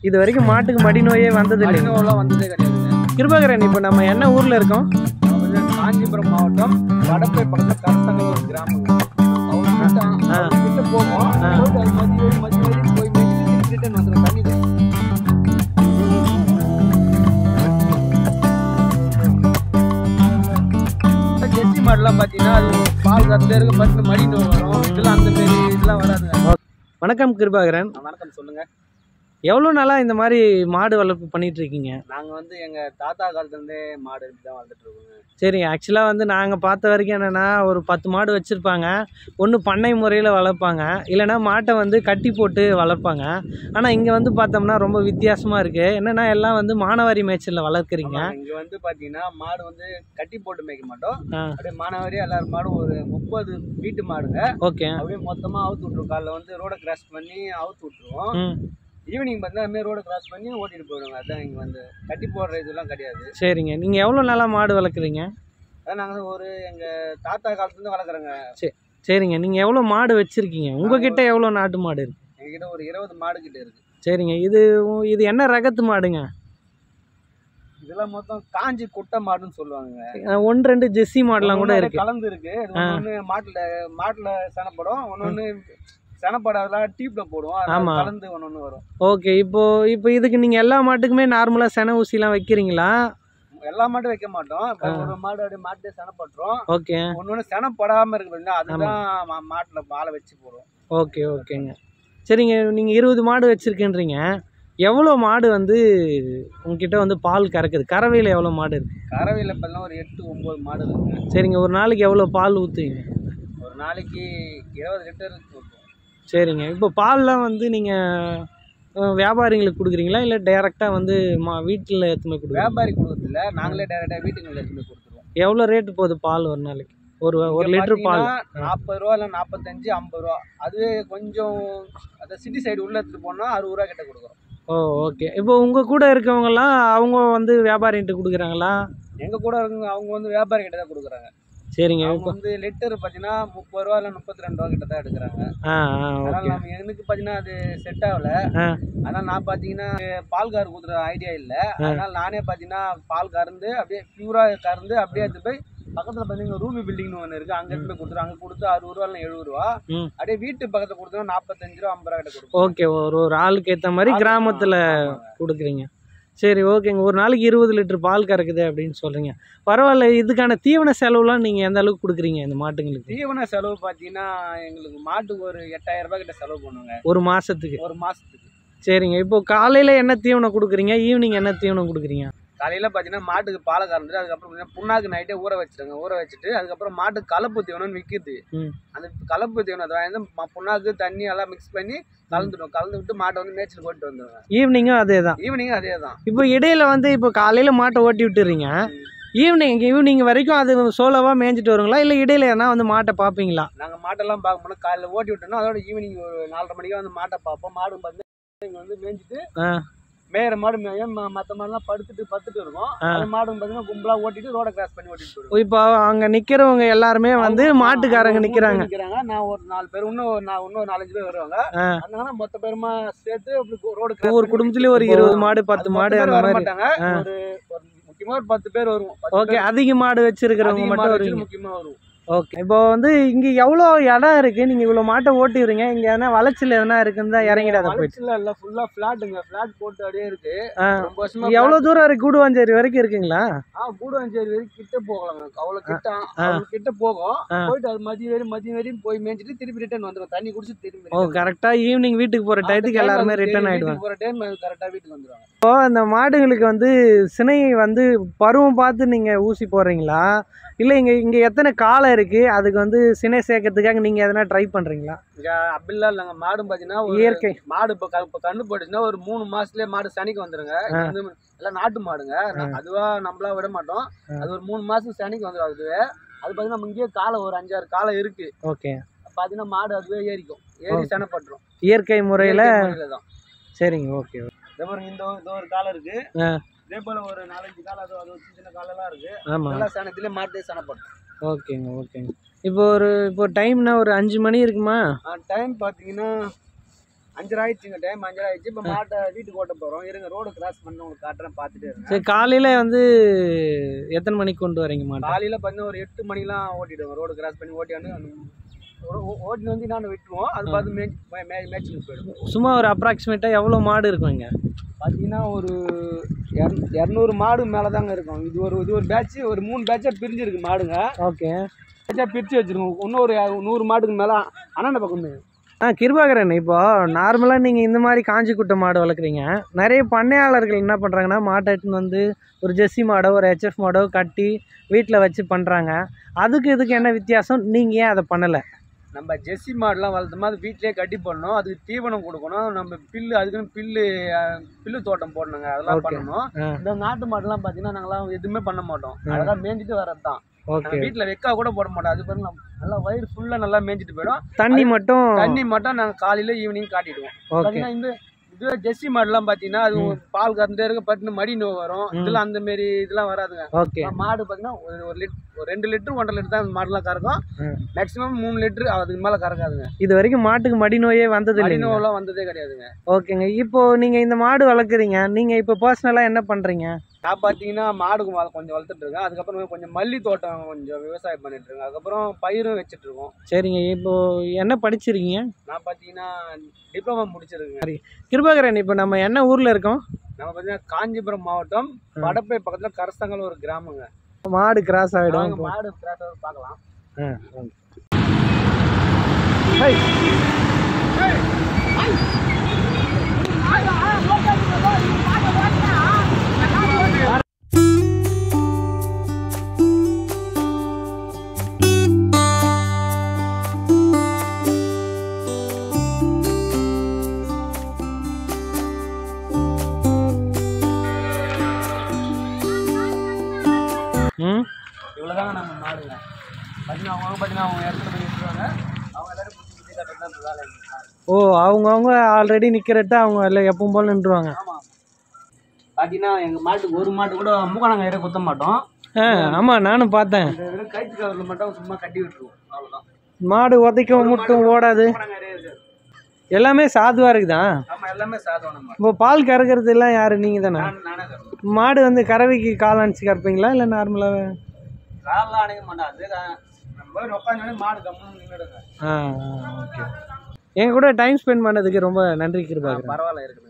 இது வரைக்கும் மாட்டுக்கு மடி நோயே வந்தது இல்லை. மடி நோயெல்லாம் வந்ததே கிடையாதுங்க. கிருபாகரன், இப்போ நம்ம என்ன ஊரில் இருக்கோம்? காஞ்சிபுரம் மாவட்டம் வடப்பை பக்கத்தில் கரசங்கல் ஒரு கிராமம். அவர்கிட்ட போவோம். போய் ரிட்டர்ன் வந்துடும். தண்ணி ஜெர்சி மாடுலாம் பார்த்தீங்கன்னா அது பால் கறந்து இருக்க பத்து மடி நோய் வரும். இதெல்லாம் அந்த மாரி இதெல்லாம் வராதுங்க. வணக்கம் கிருபாகரன். வணக்கம், சொல்லுங்க. எவ்வளோ நாளாக இந்த மாதிரி மாடு வளர்ப்பு பண்ணிட்டு இருக்கீங்க? நாங்கள் வந்து எங்கள் தாத்தா காலத்துலேருந்தே மாடு தான் வளர்த்துட்டு இருக்கோங்க. சரிங்க. ஆக்சுவலாக வந்து நாங்கள் பார்த்த வரைக்கும் என்னென்னா ஒரு 10 மாடு வச்சுருப்பாங்க. ஒன்று பண்ணை முறையில் வளர்ப்பாங்க, இல்லைனா மாட்டை வந்து கட்டி போட்டு வளர்ப்பாங்க. ஆனால் இங்கே வந்து பார்த்தோம்னா ரொம்ப வித்தியாசமாக இருக்குது. என்னென்னா எல்லாம் வந்து மானாவாரி மேய்ச்சலில் வளர்க்குறீங்க. இங்கே வந்து பார்த்தீங்கன்னா மாடு வந்து கட்டி போட்டு மேய்க்க மாட்டோம். அப்படியே மானாவாரி எல்லாரும் மாடும் ஒரு 30 வீட்டு மாடுங்க. ஓகே. அப்படியே மொத்தமாக அவுத்து விட்ருவோம். காலைல வந்து ரோடை கிராஸ் பண்ணி அவுத்து விட்ருவோம். ஈவினிங் பார்த்தீங்கன்னா அதுமாரி ரோடை கிராஸ் பண்ணி ஓட்டிட்டு போயிடுவாங்க. அதான் இங்கே வந்து கட்டி போடுற இதெல்லாம் கிடையாது. சரிங்க. நீங்கள் எவ்வளோ நாளாக மாடு வளர்க்குறீங்க? அதான் நாங்கள் ஒரு எங்கள் தாத்தா காலத்துலேருந்து வளர்க்குறோங்க. சரிங்க. நீங்கள் எவ்வளோ மாடு வச்சுருக்கீங்க? உங்ககிட்ட எவ்வளோ நாட்டு மாடு இருக்குது? எங்ககிட்ட ஒரு 20 மாடு கிட்ட இருக்குது. சரிங்க. இது என்ன ரகத்து மாடுங்க? இதெல்லாம் மொத்தம் காஞ்சி குட்டை மாடுன்னு சொல்லுவாங்க. 1-2 ஜெர்சி மாடுலாம் கூட இருக்கு, கலந்து இருக்கு. ஒன்று மாட்டில் சனப்படும், ஒன்று சனப்படாதெல்லாம் டீப்ல போடுவோம். கலந்து ஒன்று வரும். ஓகே. இப்போ இதுக்கு நீங்கள் எல்லா மாட்டுக்குமே நார்மலாக செனை ஊசிலாம் வைக்கிறீங்களா? எல்லா மாட்டும் வைக்க மாட்டோம். ஒரு மாடு அப்படியே மாட்டே சனப்பட்டுரும். ஓகே. ஒன்று சனப்படாமல் இருக்கு, அதுதான் மாட்டில் பாலை வச்சு போடுவோம். ஓகே, ஓகேங்க. சரிங்க. நீங்கள் 20 மாடு வச்சுருக்கேன்றீங்க. எவ்வளோ மாடு வந்து உங்ககிட்ட வந்து பால் கறக்குது? கறவையில் எவ்வளோ மாடு இருக்குது? கறவையில் பார்த்தீங்கன்னா ஒரு 8-9 மாடு இருக்குங்க. சரிங்க. ஒரு நாளைக்கு எவ்வளோ பால் ஊற்றுவீங்க? ஒரு நாளைக்கு 20 லிட்டர் ஊற்றுவோம். சரிங்க. இப்போ பால்லாம் வந்து நீங்கள் வியாபாரிங்களுக்கு கொடுக்குறீங்களா, இல்லை டைரெக்டாக வந்து வீட்டில் எடுத்துமே கொடுக்குறீங்க? வியாபாரி கொடுக்குறதில்ல, நாங்களே டைரெக்டாக வீட்டுக்கு எடுத்துமே கொடுத்துருவோம். எவ்வளோ ரேட்டு போகுது பால் ஒரு நாளைக்கு? ஒரு லிட்டர் பால் 40 ரூபா, இல்லை 45, 50 ரூபா. அதுவே கொஞ்சம் அந்த சிட்டி சைடு உள்ள எடுத்துகிட்டு போனால் 60 ரூபா கிட்ட கொடுக்குறோம். ஓ, ஓகே. இப்போ உங்கள் கூட இருக்கவங்கலாம் அவங்க வந்து வியாபாரிகிட்ட கொடுக்குறாங்களா? எங்கள் கூட இருக்கவங்க அவங்க வந்து வியாபாரி கிட்ட தான் கொடுக்குறாங்க. சரிங்க. இப்போ வந்து லிட்டர் பார்த்தீங்கன்னா 30 ரூபா இல்லை 32 ரூபா கிட்ட தான் எடுக்கிறாங்க. அதனால் நம்ம எனக்கு பார்த்தீங்கன்னா அது செட் ஆகலை. அதனால் நான் பார்த்தீங்கன்னா பால் கார் கொடுக்குற ஐடியா இல்லை. அதனால் நானே பார்த்தீங்கன்னா பால் கறந்து அப்படியே பியூராக கறந்து அப்படியே எடுத்து போய் பக்கத்தில் பார்த்தீங்கன்னா ரூபி பில்டிங்னு ஒன்று இருக்குது, அங்கே எடுத்து போய் கொடுத்துருவோம். அங்கே கொடுத்து 60 ரூபா இல்லை 70 ரூபா. அப்படியே வீட்டு பக்கத்தில் கொடுத்தோம் 45 ரூபா 50 ரூபா கிட்ட கொடுக்கும். ஓகே. ஒரு ஆளுக்கு ஏற்ற மாதிரி கிராமத்தில் கொடுக்குறீங்க. சரி, ஓகேங்க. ஒரு நாளைக்கு 20 லிட்டர் பால் கறக்குது அப்படின்னு சொல்கிறீங்க. பரவாயில்ல. இதுக்கான தீவன செலவுலாம் நீங்கள் எந்த அளவுக்கு கொடுக்குறீங்க இந்த மாட்டுங்களுக்கு? தீவன செலவு பார்த்தீங்கன்னா எங்களுக்கு மாட்டுக்கு ஒரு 8000 ரூபாய் கிட்ட செலவு பண்ணுவாங்க ஒரு மாதத்துக்கு. ஒரு மாதத்துக்கு. சரிங்க. இப்போ காலையில் என்ன தீவனம் கொடுக்குறீங்க, ஈவினிங் என்ன தீவனம் கொடுக்குறீங்க? காலையில் பார்த்தீங்கன்னா மாட்டுக்கு பாலை கறந்துட்டு அதுக்கப்புறம் புண்ணாக்கு நைட்டே ஊற வச்சுருங்க. ஊற வச்சுட்டு அதுக்கப்புறம் மாட்டுக்கு கலப்பு தீவனம்னு விற்கிது. அந்த கலப்பு தீவனத்தை வாங்கி புண்ணாக்கு தண்ணி எல்லாம் மிக்ஸ் பண்ணி கலந்து விட்டு மாட்டை வந்து மேய்ச்சல் போட்டு வந்துடுவாங்க. ஈவினிங்கும் அதே தான்? ஈவினிங்கும் அதே தான். இப்போ இடையில வந்து இப்போ காலையில் மாட்டை ஓட்டி விட்டுறீங்க, ஈவினிங் வரைக்கும் அது சோலோவாக மேய்ஞ்சிட்டு வருங்களா, இல்லை இடையில ஏன்னா வந்து மாட்டை பார்ப்பீங்களா? நாங்கள் மாட்டெல்லாம் பார்க்க போனால் காலையில் ஓட்டி விட்டோம்னா அதோட ஈவினிங் ஒரு 4:30 மணிக்கு வந்து மாட்டை பார்ப்போம். மாடு பார்த்து இங்கே வந்து மேய்ஞ்சிட்டு மேயற மாடு மேயும், மற்ற மாடுலாம் படுத்துட்டு இருக்கும். அந்த மாடு பார்த்தீங்கன்னா கும்பலாக ஓட்டிட்டு ரோட கிராஸ் பண்ணி ஓட்டிட்டு போயிடும். இப்போ அங்கே நிற்கிறவங்க எல்லாருமே வந்து மாட்டுக்காரங்க நிற்கிறாங்க. நான் ஒரு 4 பேர், இன்னும் 4-5 பேர் வருவாங்க. அதனால மொத்த பேருமா சேர்த்து ரோடு ஒரு குடும்பத்துலேயும் ஒரு 20 மாடு 10 மாடு அந்த மாதிரி மாட்டாங்க. ஒரு முக்கியமாக ஒரு 10 பேர் வருவோம். ஓகே. அதிக மாடு வச்சிருக்கிறவங்க மட்டும் வருவீங்க. முக்கியமாக வருவோம். ஓகே. இப்போ வந்து இங்கே எவ்வளோ இடம் இருக்குது? நீங்கள் இவ்வளோ மாட்டை ஓட்டிடுறீங்க, இங்கே எதனா வளர்ச்சியில் எதனா இருக்குன்னு தான் இறங்கிடாத போயிடுச்சு. இல்லை, ஃபுல்லாக ஃப்ளாட்டுங்க. ஃப்ளாட் போட்டு அப்படியே இருக்கு. ரொம்ப வருஷமா. எவ்வளோ தூரம் இருக்குது? கூடுவாஞ்சேரி வரைக்கும் இருக்குங்களா? கூடுவாஞ்சேரி வரைக்கும் கிட்ட போகலாம். அவ்வளோ கிட்ட போகும். போயிட்டு அது மதியம் வரையும் போய் மேய்ச்சிட்டு திருப்பி ரிட்டர்ன் வந்துடும். தண்ணி குடிச்சு திருப்பி. ஓ, கரெக்டாக ஈவினிங் வீட்டுக்கு போகிற டயத்துக்கு எல்லாருமே ரிட்டர்ன் ஆகிடுவாங்க. போகிற டைம் கரெக்டாக வீட்டுக்கு வந்துடுவாங்க. இப்போ அந்த மாடுகளுக்கு வந்து சினை வந்து பருவம் பார்த்து நீங்கள் ஊசி போடுறீங்களா, இல்லை இங்கே எத்தனை காலம் இருக்குது அதுக்கு வந்து சினை சேர்க்கறதுக்காக நீங்கள் எதனா ட்ரை பண்ணுறீங்களா? இங்கே அப்படிலாம் இல்லைங்க. மாடும் பார்த்தீங்கன்னா இயற்கை மாடு இப்போ கண்ணு போட்டுச்சுன்னா ஒரு 3 மாதத்துலேயே மாடு சனிக்கு வந்துடுங்க. எல்லாம் நாட்டு மாடுங்க. அதுவாக நம்மளா விட மாட்டோம். அது ஒரு 3 மாதம் சனிக்கு வந்துடும். அதுவே அது பார்த்தீங்கன்னா நம்ம இங்கேயே காலம் ஒரு 5-6 காலம் இருக்குது. ஓகே. பார்த்தீங்கன்னா மாடு அதுவே ஏறி சனப்பட்டுரும். இயற்கை முறையில் தான். சரிங்க. ஓகே. இந்த ஒரு காலம் இருக்குது. இதே போல் ஒரு 4-5 காலம் அது சின்ன காலெல்லாம் இருக்குது. ஆமாம். எல்லா சனத்துலேயே மாட்டே சனப்பட்டுரும். ஓகேங்க. இப்போ டைம்னா ஒரு 5 மணி இருக்குமா? டைம் பார்த்தீங்கன்னா 5:30 ஆயிடுச்சுங்க, டைம் 5:30 ஆயிடுச்சு. இப்போ மாட்டை வீட்டுக்கு ஓட்ட போகிறோம். இருங்க, ரோடு கிராஸ் பண்ணி உங்களுக்கு காட்டுறேன், பார்த்துட்டே இருங்க. சரி, காலையில் வந்து எத்தனை மணிக்கு கொண்டு வரீங்க மாட்டை? காலையில் பார்த்தீங்கன்னா ஒரு 8 மணிக்கெலாம் ஓட்டிடுவோம். ரோடு கிராஸ் பண்ணி ஓட்டியாந்து ஓட்டின்னு வந்து நான் விட்டுருவோம். அது பார்த்து மேய்ச்சிட்டு போயிடுவோம். சும்மா ஒரு அப்ராக்சிமேட்டாக எவ்வளோ மாடு இருக்கும் இங்கே? பார்த்தீங்கன்னா ஒரு 200 மாடு மேலே தாங்க இருக்கும். இது ஒரு பேட்ச், ஒரு 3 பேட்சாக பிரிஞ்சிருக்கு மாடுங்க. ஓகே, பேட்சாக பிரித்து வச்சுருக்கோம். இன்னும் ஒரு 100 மாடுக்கு மேலே அண்ணாண்ட பக்கம். கிருபாகரன், இப்போ நார்மலாக நீங்கள் இந்த மாதிரி காஞ்சி குட்டை மாடு வளர்க்குறீங்க. நிறைய பண்ணையாளர்கள் என்ன பண்ணுறாங்கன்னா, மாட்டை எடுத்துன்னு வந்து ஒரு ஜெர்சி மாடோ ஒரு ஹெச்எஃப் மாடோ கட்டி வீட்டில் வச்சு பண்ணுறாங்க. இதுக்கு என்ன வித்தியாசம்? நீங்கள் ஏன் அதை பண்ணலை? நம்ம ஜெர்சி மாடுலாம் வளர்த்தோமா அது வீட்டிலே கட்டி போடணும், அதுக்கு தீவனம் கொடுக்கணும், நம்ம அதுக்குன்னு பில்லு தோட்டம் போடணுங்க, அதெல்லாம் பண்ணணும். இந்த நாட்டு மாடுலாம் பார்த்தீங்கன்னா நாங்களாம் எதுவுமே பண்ண மாட்டோம், அதெல்லாம் மேய்ஞ்சிட்டு வரது தான். வீட்டில் வெக்கா கூட போட மாட்டோம். அது பாருங்க, நல்லா வயிறு ஃபுல்லாக நல்லா மேய்ஞ்சிட்டு போயிடும். தண்ணி மட்டும் நாங்கள் காலையில் ஈவினிங் காட்டிடுவோம். பார்த்தீங்கன்னா இது ஜெர்சி மாடுலாம் பார்த்தீங்கன்னா அது பால் கறந்துட்டே இருக்க பட்டுன்னு மடி நோய் வரும். இதெல்லாம் அந்த மாரி இதெல்லாம் வராதுங்க. மாடு பார்த்தீங்கன்னா ஒரு 2 லிட்டர் 1.5 லிட்டர் தான் மாடுலாம் கறக்கும். மேக்ஸிமம் 3 லிட்டர் அதுக்கு மேலே கறக்காதுங்க. இது வரைக்கும் மாட்டுக்கு மடி நோயே வந்தது இல்லை? மடி நோயெல்லாம் வந்ததே கிடையாதுங்க. ஓகேங்க. இப்போ நீங்கள் இந்த மாடு வளர்க்குறீங்க, நீங்கள் இப்போ பர்சனலாக என்ன பண்ணுறீங்க? நான் பார்த்தீங்கன்னா மாடுக்கு கொஞ்சம் வளர்த்துட்டு இருக்கேன். அதுக்கப்புறம் கொஞ்சம் மல்லி தோட்டம் கொஞ்சம் விவசாயம் பண்ணிட்டு இருக்கேன். அதுக்கப்புறம் பயிரும் வச்சுட்டு இருக்கோம். சரிங்க. இப்போ என்ன படிச்சிருக்கீங்க? நான் பார்த்தீங்கன்னா டிப்ளமா முடிச்சிருக்கேன். கிருபாகரன், இப்போ நம்ம என்ன ஊரில் இருக்கோம்? நம்ம பார்த்தீங்கன்னா காஞ்சிபுரம் மாவட்டம் வடப்பை பக்கத்தில் கரசங்கல் ஒரு கிராமங்க. மாடு கிராஸ் ஆகிடும். மாடு கிராஸ் ஆகிடும், பார்க்கலாம். இவ்வளோதாங்க நம்ம மாடுங்க. பார்த்தீங்கன்னா அவங்க இடத்துல போய் விட்டுருவாங்க. அவங்க எல்லாரும் பிடிச்சி கட்டுறது தான் வேலை. அவங்கவுங்க ஆல்ரெடி நிற்கிறட்ட அவங்க எல்லாம் எப்பவும் போல் நின்றுவாங்க. ஆமாம். பார்த்தீங்கன்னா எங்கள் மாட்டுக்கு ஒரு மாட்டு கூட மூக்கானங்கயிறு குத்த மாட்டோம். ஆமாம், நானும் பார்த்தேன். கயிற்று கவரில் மட்டும் சும்மா கட்டி விட்டுருவோம், அவ்வளோதான். மாடு உதைக்கவும் முட்டும் ஓடாது, எல்லாமே சாதுவாக இருக்குதா? ஆமாம், எல்லாமே சாதுவான. இப்போ பால் கறக்கிறது எல்லாம் யார்? நீங்கள் தானே? நானே. மாடு வந்து கறவைக்கு கால் அணைச்சி கறப்பீங்களா இல்லை நார்மலாகவே? காலெலாம் அணைக்க மாட்டாது, நம்ம உட்காந்து மாடு கம்முன்னு நின்றுடுங்க. ஓகே. எங்க கூட டைம் ஸ்பெண்ட் பண்ணதுக்கு ரொம்ப நன்றி கிருபாகரன். பரவாயில்ல, இருக்குது.